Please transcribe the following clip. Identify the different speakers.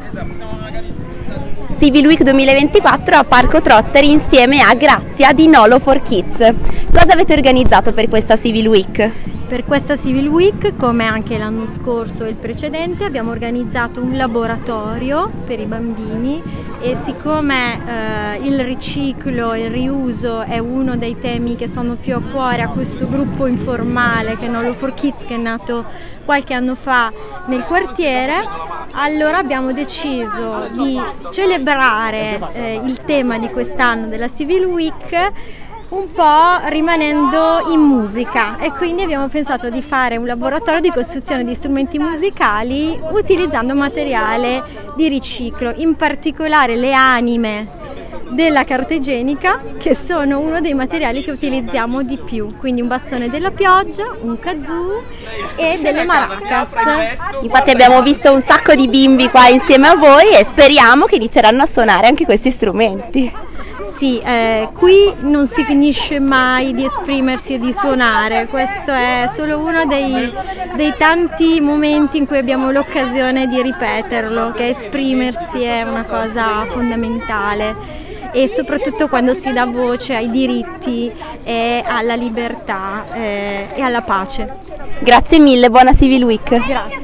Speaker 1: Civil Week 2024 a Parco Trotteri insieme a Grazia di Nolo for Kids. Cosa avete organizzato per questa Civil Week?
Speaker 2: Per questa Civil Week, come anche l'anno scorso e il precedente, abbiamo organizzato un laboratorio per i bambini e siccome il riciclo e il riuso è uno dei temi che stanno più a cuore a questo gruppo informale che è Nolo for Kids, che è nato qualche anno fa nel quartiere, allora abbiamo deciso di celebrare il tema di quest'anno della Civil Week un po' rimanendo in musica, e quindi abbiamo pensato di fare un laboratorio di costruzione di strumenti musicali utilizzando materiale di riciclo, in particolare le anime della carta igienica, che sono uno dei materiali che utilizziamo di più, quindi un bastone della pioggia, un kazoo e delle maracas.
Speaker 1: Infatti abbiamo visto un sacco di bimbi qua insieme a voi e speriamo che inizieranno a suonare anche questi strumenti.
Speaker 2: Sì, qui non si finisce mai di esprimersi e di suonare, questo è solo uno dei tanti momenti in cui abbiamo l'occasione di ripeterlo, che esprimersi è una cosa fondamentale, e soprattutto quando si dà voce ai diritti e alla libertà e alla pace.
Speaker 1: Grazie mille, buona Civil Week.
Speaker 2: Grazie.